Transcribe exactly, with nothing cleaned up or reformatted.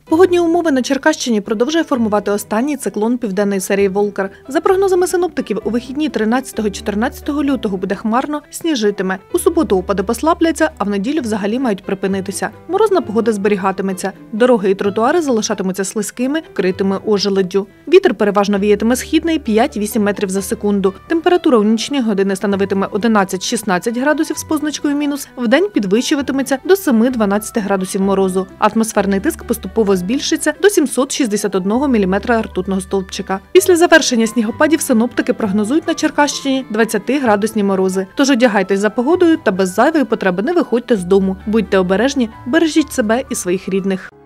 Погодні умови на Черкащині продовжує формувати останній циклон південної серії «Волкер». За прогнозами синоптиків, у вихідні тринадцятого-чотирнадцятого лютого буде хмарно, сніжитиме. У суботу опади послабляться, а в неділю взагалі мають припинитися. Морозна погода зберігатиметься. Дороги і тротуари залишатимуться слизькими, вкритими ожеледдю. Вітер переважно віятиме східний п'ять-вісім метрів за секунду. Температура у нічні години становитиме одинадцять-шістнадцять градусів з позначкою мінус. Вдень підвищуватиметься до семи-дванадцяти градусів морозу. Атмосферний тиск поступово збільшиться до сімсот шістдесят одного міліметра ртутного стовпчика. Після завершення снігопадів синоптики прогнозують на Черкащині двадцятиградусні морози. Тож одягайтесь за погодою та без зайвої потреби не виходьте з дому. Будьте обережні, бережіть себе і своїх рідних.